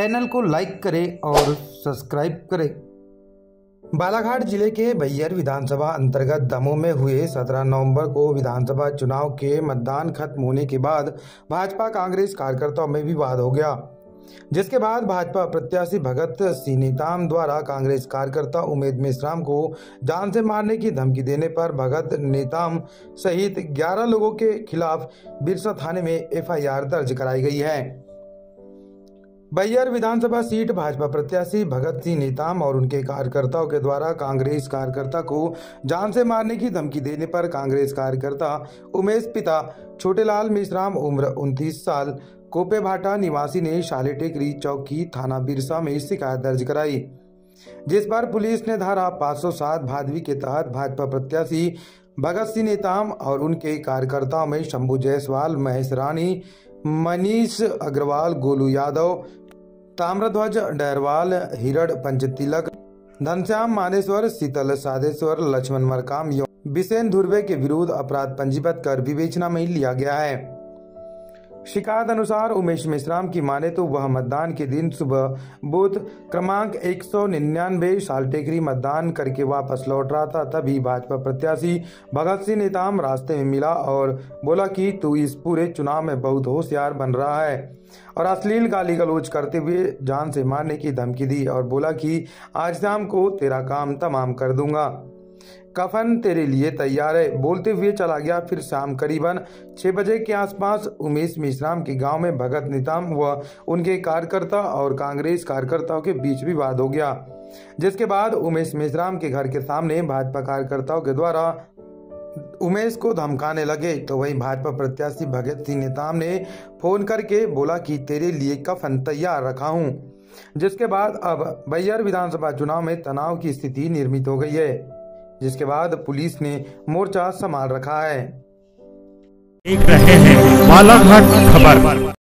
Channel को like करें और सब्सक्राइब करें। बालाघाट जिले के बैयर विधानसभा अंतर्गत दमोह में हुए 17 नवंबर को विधानसभा चुनाव के मतदान खत्म होने के बाद भाजपा कांग्रेस कार्यकर्ताओं में विवाद हो गया, जिसके बाद भाजपा प्रत्याशी भगत सिंह नेताम द्वारा कांग्रेस कार्यकर्ता उमेश मेश्राम को जान से मारने की धमकी देने पर भगत नेताम सहित 11 लोगों के खिलाफ बिरसा थाने में एफआईआर दर्ज कराई गई है। बैयर विधानसभा सीट भाजपा प्रत्याशी भगत सिंह नेताम और उनके कार्यकर्ताओं के द्वारा कांग्रेस कार्यकर्ता को जान से मारने की धमकी देने पर कांग्रेस कार्यकर्ता उमेश पिता छोटेलाल मेश्राम उम्र 29 साल कोपे भाटा निवासी ने शाले टेकरी चौकी थाना बिरसा में शिकायत दर्ज कराई, जिस पर पुलिस ने धारा 507 भादवी के तहत भाजपा प्रत्याशी भगत सिंह नेताम और उनके कार्यकर्ताओं में शंभू जायसवाल, महेश रानी, मनीष अग्रवाल, गोलू यादव, ताम्रध्वज डहरवाल, हिरड पंचतिलक, घनश्याम मानेश्वर, शीतल साधेश्वर, लक्ष्मण मरकाम एवं बिसेन धुर्वे के विरुद्ध अपराध पंजीबद्ध कर विवेचना में लिया गया है। शिकायत अनुसार उमेश मेश्राम की माने तो वह मतदान के दिन सुबह बूथ क्रमांक 199 शालटेकरी मतदान करके वापस लौट रहा था। तभी भाजपा प्रत्याशी भगत सिंह नेताम रास्ते में मिला और बोला कि तू इस पूरे चुनाव में बहुत होशियार बन रहा है और अश्लील गाली गलौज करते हुए जान से मारने की धमकी दी और बोला कि आज शाम को तेरा काम तमाम कर दूंगा, कफन तेरे लिए तैयार है, बोलते हुए चला गया। फिर शाम करीबन 6 बजे के आसपास उमेश मेश्राम के गांव में भगत नेताम व उनके कार्यकर्ता और कांग्रेस कार्यकर्ताओं के बीच विवाद हो गया, जिसके बाद उमेश मेश्राम के घर के सामने भाजपा कार्यकर्ताओं के द्वारा उमेश को धमकाने लगे। तो वहीं भाजपा प्रत्याशी भगत सिंह नेताम ने फोन करके बोला कि तेरे लिए कफन तैयार रखा हूं, जिसके बाद अब बैयर विधानसभा चुनाव में तनाव की स्थिति निर्मित हो गई है, जिसके बाद पुलिस ने मोर्चा संभाल रखा है। देख रहे हैं बालाघाट खबर।